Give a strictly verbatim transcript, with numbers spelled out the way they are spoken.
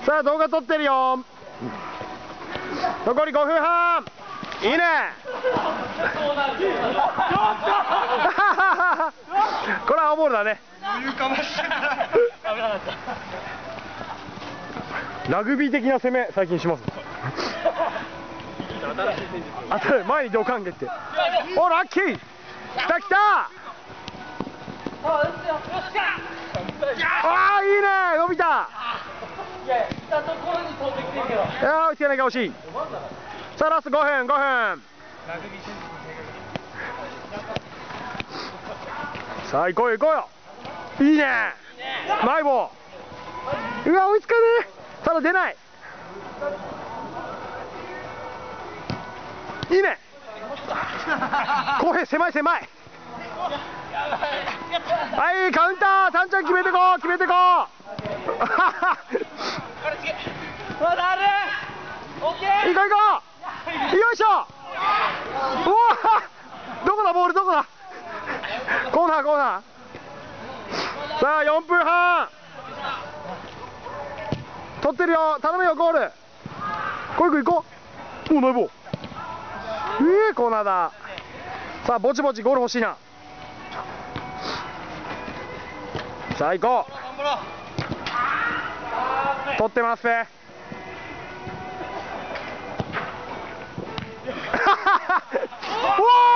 さあ動画撮ってるよ。残りごふんはん。いいね。これは青ボールだね。ラグビー的な攻め最近します。あた前にドカンゲって。おラッキー。きたきた。ああいいね、伸びた。いや来たところに飛んできてるけど。いや追いつけないか惜しい。さあラストごふんごふん。さあ行こうよ行こうよ。いいね。ナイボー。うわ追いつかねえ。ただ出ない。いいね。公平狭い狭い。はいカウンター。タンちゃん決めてこう決めてこう。行こう行こう。よいしょ。うわどこだボールどこだ。コーナーコーナー。さあよんぷんはん。取ってるよ頼むよゴール。こいこい行こう。おナイボー。えーコーナーだ。さあぼちぼちゴール欲しいな。さあ行こう。取ってますね。おー